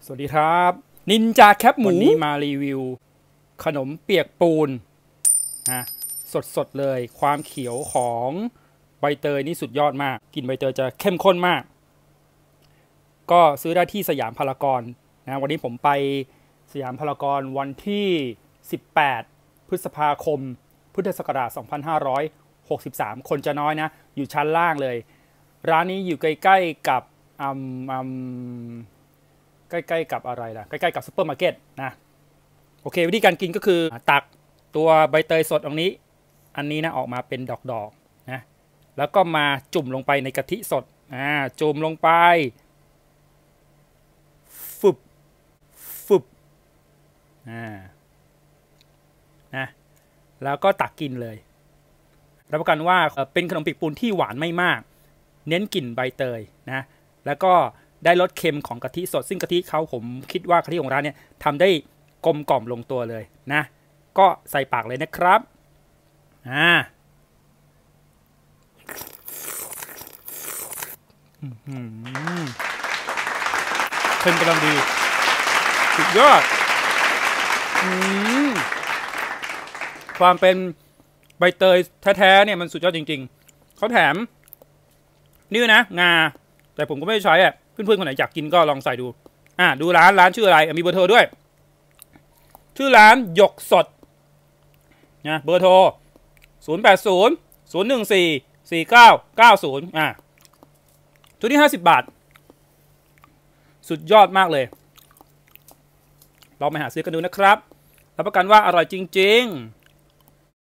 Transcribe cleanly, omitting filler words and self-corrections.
สวัสดีครับนินจาแคปหมูวันนี้มารีวิวขนมเปียกปูนนะสดเลยความเขียวของใบเตยนี่สุดยอดมากกลิ่นใบเตยจะเข้มข้นมากก็ซื้อได้ที่สยามพารากอนนะวันนี้ผมไปสยามพารากอนวันที่18พฤษภาคมพุทธศักราช2563คนจะน้อยนะอยู่ชั้นล่างเลยร้านนี้อยู่ใกล้ๆกับใกล้ๆกับอะไรล่ะใกล้ๆกับซุปเปอร์มาร์เก็ตนะโอเควิธีการกินก็คือตักตัวใบเตยสดตรงนี้อันนี้นะออกมาเป็นดอกๆนะแล้วก็มาจุ่มลงไปในกะทิสดจุ่มลงไปฟึบนะแล้วก็ตักกินเลยรับประกันว่าเป็นขนมเปียกปูนที่หวานไม่มากเน้นกลิ่นใบเตยนะแล้วก็ได้รสเค็มของกะทิสดซึ่งกะทิเขาผมคิดว่ากะทิของร้านเนี่ยทำได้กลมกล่อมลงตัวเลยนะก็ใส่ปากเลยนะครับเค็มกำลังดีสุดยอดความเป็นใบเตยแท้ๆเนี่ยมันสุดยอดจริงๆเขาแถมนี่นะงาแต่ผมก็ไม่ได้ใช้อ่ะเพื่อนๆคนไหนอยากกินก็ลองใส่ดูดูร้านชื่ออะไรมีเบอร์โทรด้วยชื่อร้านหยกสดนะเบอร์โทร0800144990ชุดที่50 บาทสุดยอดมากเลยลองไปหาซื้อกันดูนะครับรับประกันว่าอร่อยจริงๆ